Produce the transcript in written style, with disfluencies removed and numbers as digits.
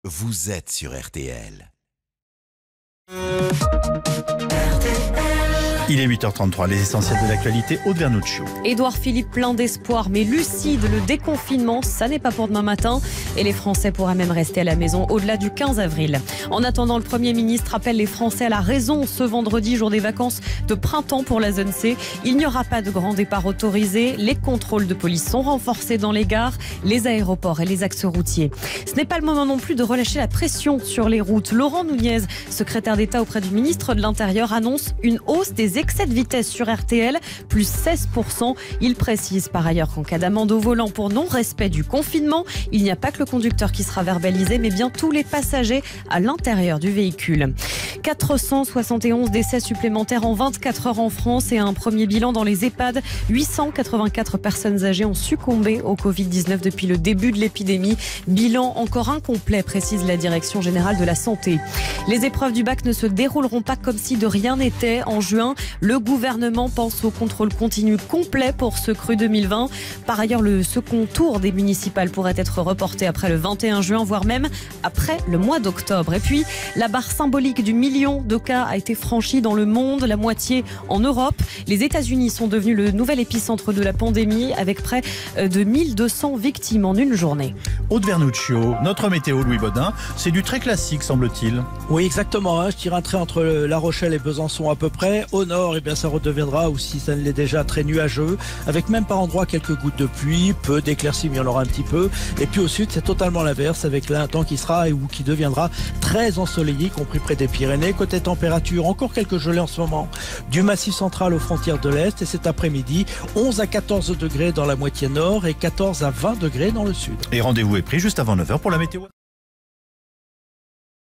Vous êtes sur RTL. Il est 8h33, les essentiels de l'actualité, Aude Vernuccio. Édouard Philippe plein d'espoir mais lucide, le déconfinement, ça n'est pas pour demain matin. Et les Français pourraient même rester à la maison au-delà du 15 avril. En attendant, le Premier ministre appelle les Français à la raison ce vendredi, jour des vacances de printemps pour la zone C. Il n'y aura pas de grand départ autorisé. Les contrôles de police sont renforcés dans les gares, les aéroports et les axes routiers. Ce n'est pas le moment non plus de relâcher la pression sur les routes. Laurent Nunez, secrétaire d'État auprès du ministre de l'Intérieur, annonce une hausse des excès de vitesse sur RTL, plus 16%. Il précise par ailleurs qu'en cas d'amende au volant pour non-respect du confinement, il n'y a pas que le conducteur qui sera verbalisé, mais bien tous les passagers à l'intérieur du véhicule. 471 décès supplémentaires en 24 heures en France et un premier bilan dans les EHPAD. 884 personnes âgées ont succombé au Covid-19 depuis le début de l'épidémie. Bilan encore incomplet, précise la Direction générale de la santé. Les épreuves du bac ne se dérouleront pas comme si de rien n'était en juin. Le gouvernement pense au contrôle continu complet pour ce cru 2020. Par ailleurs, le second tour des municipales pourrait être reporté après le 21 juin, voire même après le mois d'octobre. Et puis, la barre symbolique du million de cas a été franchie dans le monde, la moitié en Europe. Les États-Unis sont devenus le nouvel épicentre de la pandémie avec près de 1200 victimes en une journée. Aude Vernuccio, notre météo Louis Baudin, c'est du très classique semble-t-il. Oui, exactement. Je tire un trait entre La Rochelle et Besançon à peu près. Au nord, ça redeviendra, ou si ça ne l'est déjà, très nuageux, avec même par endroits quelques gouttes de pluie, peu d'éclaircies, mais il y en aura un petit peu. Et puis au sud, c'est totalement l'inverse, avec un temps qui sera ou qui deviendra très ensoleillé, y compris près des Pyrénées. Côté température, encore quelques gelées en ce moment, du Massif central aux frontières de l'Est. Et cet après-midi, 11 à 14 degrés dans la moitié nord et 14 à 20 degrés dans le sud. Et rendez-vous est pris juste avant 9h pour la météo.